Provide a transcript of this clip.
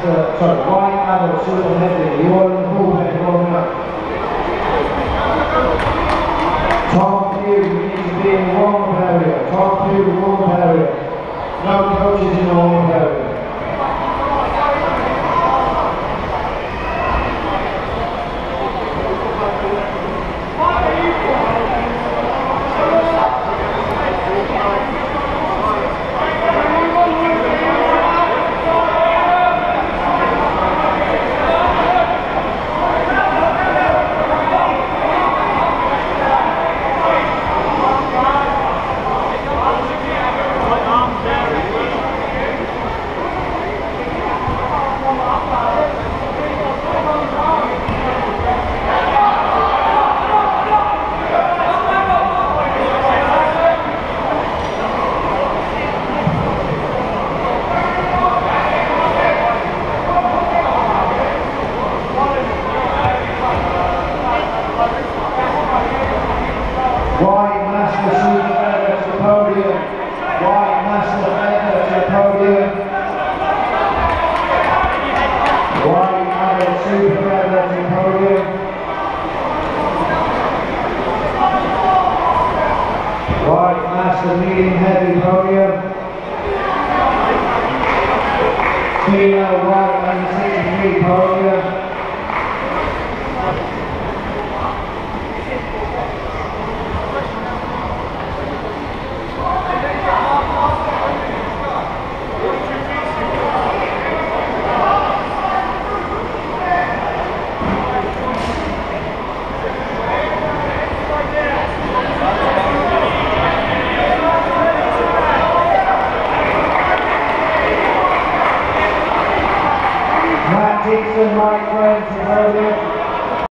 white adult super heavy. You all in the pulpit rolling up. Top view, you need to be in the warm-up area. Top view, the warm-up area. No coaches in the warm-up area. White master super feather to the podium. White master feather to the podium. White adult super feather to the podium. White master medium heavy podium. Female white under 63 podium. Dixon, Mike Friends,